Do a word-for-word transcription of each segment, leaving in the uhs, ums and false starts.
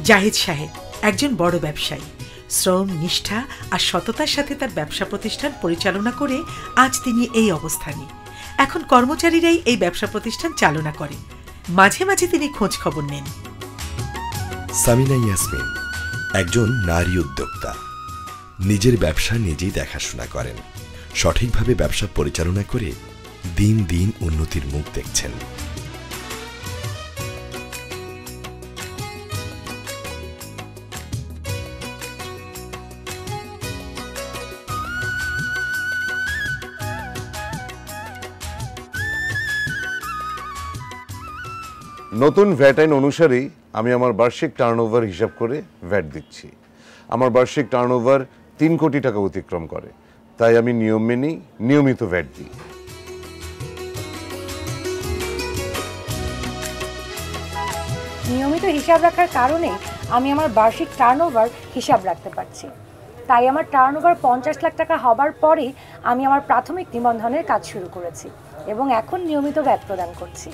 জাহিদ সাহেব একজন বড় ব্যবসায়ী। শ্রম, নিষ্ঠা আর সততার সাথে তার ব্যবসা প্রতিষ্ঠান পরিচালনা করে আজ তিনি এই অবস্থানে। এখন কর্মচারীরাই এই ব্যবসা প্রতিষ্ঠান চালনা করে। মাঝে মাঝে তিনি খোঁজ খবর নেন। সামিনা ইয়াসমিন একজন নারী উদ্যোক্তা। নিজের ব্যবসা নিজেই দেখাশোনা করেন। সঠিকভাবে ব্যবসা পরিচালনা করে দিন দিন উন্নতির মুখ দেখছেন। নতুন ভ্যাট আইন অনুসারেই আমি আমার বার্ষিক টার্নওভার হিসাব করে ভ্যাট দিচ্ছি। আমার বার্ষিক টার্নওভার তিন কোটি টাকা অতিক্রম করে, তাই আমি নিয়ম মেনেই নিয়মিত ভ্যাট দিই। নিয়মিত হিসাব রাখার কারণে আমি আমার বার্ষিক টার্নওভার হিসাব রাখতে পারছি। তাই আমার টার্নওভার পঞ্চাশ লাখ টাকা হবার পরেই আমি আমার প্রাথমিক নিবন্ধনের কাজ শুরু করেছি এবং এখন নিয়মিত ভ্যাট প্রদান করছি।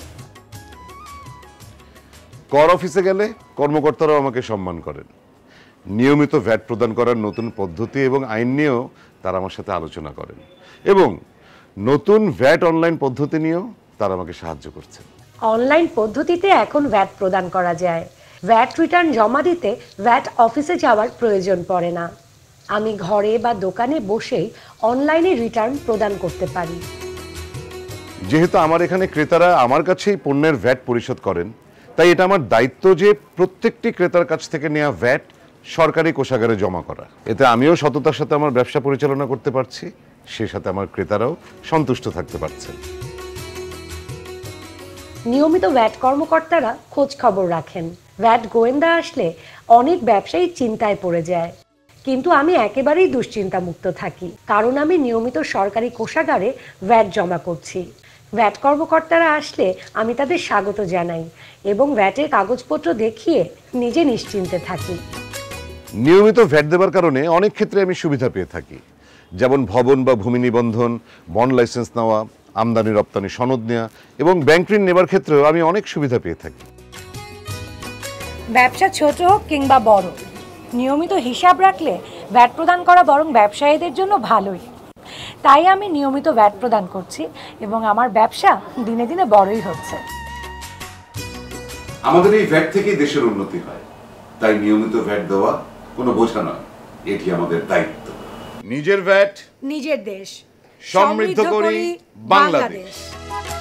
কর অফিসে গেলে কর্মকর্তারাও আমাকে সম্মান করেন। নিয়মিত ভ্যাট প্রদান করার নতুন পদ্ধতি এবং আইন নিয়েও তারা আমার সাথে আলোচনা করেন এবং নতুন ভ্যাট অনলাইন পদ্ধতি নিয়েও তারা আমাকে সাহায্য করছেন। অনলাইন পদ্ধতিতে এখন ভ্যাট প্রদান করা যায়। ভ্যাট রিটার্ন জমা দিতে ভ্যাট অফিসে যাওয়ার প্রয়োজন পড়ে না। আমি ঘরে বা দোকানে বসেই অনলাইনে রিটার্ন প্রদান করতে পারি। যেহেতু আমার এখানে ক্রেতারা আমার কাছেই পণ্যের ভ্যাট পরিশোধ করেন, তাই এটা আমার দায়িত্ব যে প্রত্যেকটি ক্রেতার কাছ থেকে নেওয়া ভ্যাট সরকারি কোষাগারে জমা করা। এতে আমিও সততার সাথে আমার ব্যবসা পরিচালনা করতে পারছি, সেই সাথে আমার ক্রেতারাও সন্তুষ্ট থাকতে পারছেন। নিয়মিত ভ্যাট কর্মকর্তারা খোঁজ খবর রাখেন। ভ্যাট গোয়েন্দা আসলে অনেক ব্যবসায়ী চিন্তায় পড়ে যায়, কিন্তু আমি একেবারেই দুশ্চিন্তা মুক্ত থাকি, কারণ আমি নিয়মিত সরকারি কোষাগারে ভ্যাট জমা করছি। ভ্যাট কর্মকর্তারা আসলে আমি তাদের স্বাগত জানাই এবং ভ্যাটের কাগজপত্র দেখিয়ে নিজে নিশ্চিন্তে থাকি। নিয়মিত ভ্যাট দেবার কারণে অনেক ক্ষেত্রে আমি সুবিধা পেয়ে থাকি, যেমন ভবন বা ভূমি নিবন্ধন, বন্ড লাইসেন্স নেওয়া, আমদানি রপ্তানি সনদ নেওয়া এবং ব্যাংক ঋণ নেবার ক্ষেত্রেও আমি অনেক সুবিধা পেয়ে থাকি। ব্যবসা ছোট হোক কিংবা বড়, নিয়মিত হিসাব রাখলে ভ্যাট প্রদান করা বরং ব্যবসায়ীদের জন্য ভালোই। তাই আমি নিয়মিত ভ্যাট প্রদান করছি এবং আমার ব্যবসা দিনে দিনে বড়ই হচ্ছে। আমাদের এই ভ্যাট থেকেই দেশের উন্নতি হয়, তাই নিয়মিত ভ্যাট দেওয়া কোনো বোঝা নয়, এটি আমাদের দায়িত্ব। নিজের ভ্যাট, নিজের দেশ, সমৃদ্ধ করি বাংলাদেশ।